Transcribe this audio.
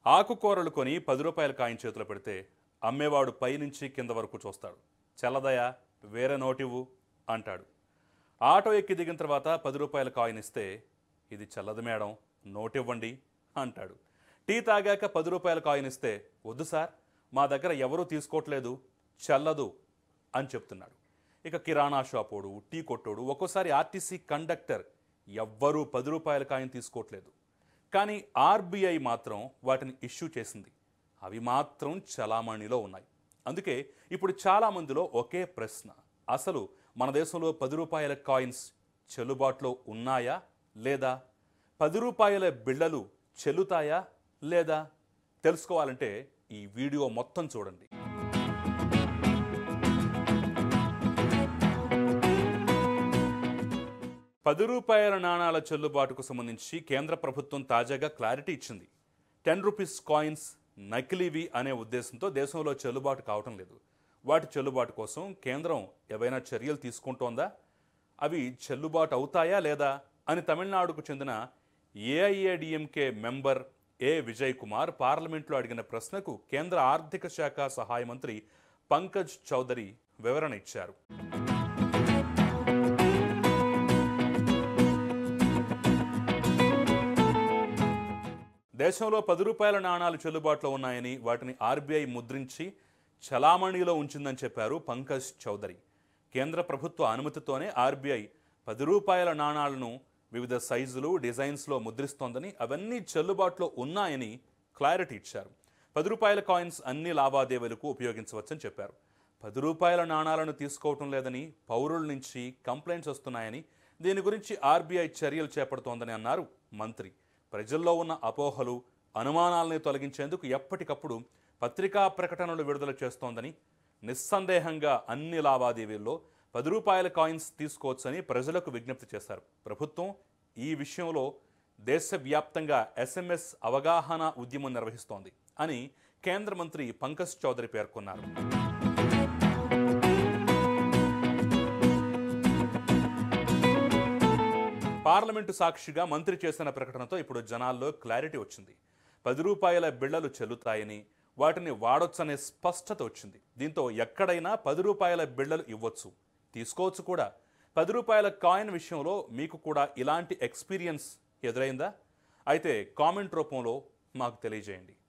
ఆకుకూరలు కొని 10 రూపాయల కాయిన్ చేతిలో పెడితే అమ్మేవాడు పైనుంచి కింద వరకు చూస్తాడు. చల్లదయా, వేరే నోటివ్వు అంటాడు. ఆటో ఎక్కి దిగిన తర్వాత 10 రూపాయల కాయిన్ ఇస్తే ఇది చల్లదు మేడం, నోటివ్వండి అంటాడు. టీ తాగాక 10 రూపాయల కాయిన్ ఇస్తే వద్దు సార్, మా దగ్గర ఎవరూ తీసుకోవట్లేదు, చల్లదు అని చెప్తున్నాడు. ఇక కిరాణా షాపోడు, టీ కొట్టోడు, ఒక్కోసారి ఆర్టీసీ కండక్టర్ ఎవ్వరూ 10 రూపాయల కాయిన్ తీసుకోవట్లేదు. కానీ ఆర్బీఐ మాత్రం వాటిని ఇష్యూ చేసింది. అవి మాత్రం చలామణిలో ఉన్నాయి. అందుకే ఇప్పుడు చాలామందిలో ఒకే ప్రశ్న, అసలు మన దేశంలో 10 రూపాయల కాయిన్స్ చెల్లుబాటులో ఉన్నాయా లేదా? 10 రూపాయల బిళ్ళలు చెల్లుతాయా లేదా? తెలుసుకోవాలంటే ఈ వీడియో మొత్తం చూడండి. 10 రూపాయల నాణాల చెల్లుబాటుకు సంబంధించి కేంద్ర ప్రభుత్వం తాజాగా క్లారిటీ ఇచ్చింది. 10 రూపీస్ కాయిన్స్ నకిలీవి అనే ఉద్దేశంతో దేశంలో చెల్లుబాటు కావటం లేదు. వాటి చెల్లుబాటు కోసం కేంద్రం ఏవైనా చర్యలు తీసుకుంటోందా? అవి చెల్లుబాటు అవుతాయా లేదా అని తమిళనాడుకు చెందిన ఏఐఏడిఎంకే మెంబర్ ఏ విజయ్ కుమార్ పార్లమెంట్లో అడిగిన ప్రశ్నకు కేంద్ర ఆర్థిక శాఖ సహాయ మంత్రి పంకజ్ చౌదరి వివరణ ఇచ్చారు. దేశంలో 10 రూపాయల నాణాలు చెల్లుబాటులో ఉన్నాయని, వాటిని ఆర్బీఐ ముద్రించి చలామణిలో ఉంచిందని చెప్పారు పంకజ్ చౌదరి. కేంద్ర ప్రభుత్వ అనుమతితోనే ఆర్బీఐ 10 రూపాయల నాణాలను వివిధ సైజులు, డిజైన్స్లో ముద్రిస్తోందని, అవన్నీ చెల్లుబాటులో ఉన్నాయని క్లారిటీ ఇచ్చారు. 10 రూపాయల కాయిన్స్ అన్ని లావాదేవీలకు ఉపయోగించవచ్చని చెప్పారు. 10 రూపాయల నాణాలను తీసుకోవటం లేదని పౌరుల నుంచి కంప్లైంట్స్ వస్తున్నాయని, దీని గురించి ఆర్బీఐ చర్యలు చేపడుతోందని అన్నారు మంత్రి. ప్రజల్లో ఉన్న అపోహలు, అనుమానాలని తొలగించేందుకు ఎప్పటికప్పుడు పత్రికా ప్రకటనలు విడుదల చేస్తోందని, నిస్సందేహంగా అన్ని లావాదేవీల్లో 10 రూపాయల కాయిన్స్ తీసుకోవచ్చని ప్రజలకు విజ్ఞప్తి చేశారు. ప్రభుత్వం ఈ విషయంలో దేశవ్యాప్తంగా SMS అవగాహన ఉద్యమం నిర్వహిస్తోంది అని కేంద్ర మంత్రి పంకజ్ చౌదరి పేర్కొన్నారు. పార్లమెంటు సాక్షిగా మంత్రి చేసిన ప్రకటనతో ఇప్పుడు జనాల్లో క్లారిటీ వచ్చింది. 10 రూపాయల బిళ్ళలు చెల్లుతాయని, వాటిని వాడొచ్చనే స్పష్టత వచ్చింది. దీంతో ఎక్కడైనా 10 రూపాయల బిళ్ళలు ఇవ్వచ్చు, తీసుకోవచ్చు కూడా. 10 రూపాయల కాయిన్ విషయంలో మీకు కూడా ఇలాంటి ఎక్స్పీరియన్స్ ఎదురైందా? అయితే కామెంట్ రూపంలో మాకు తెలియజేయండి.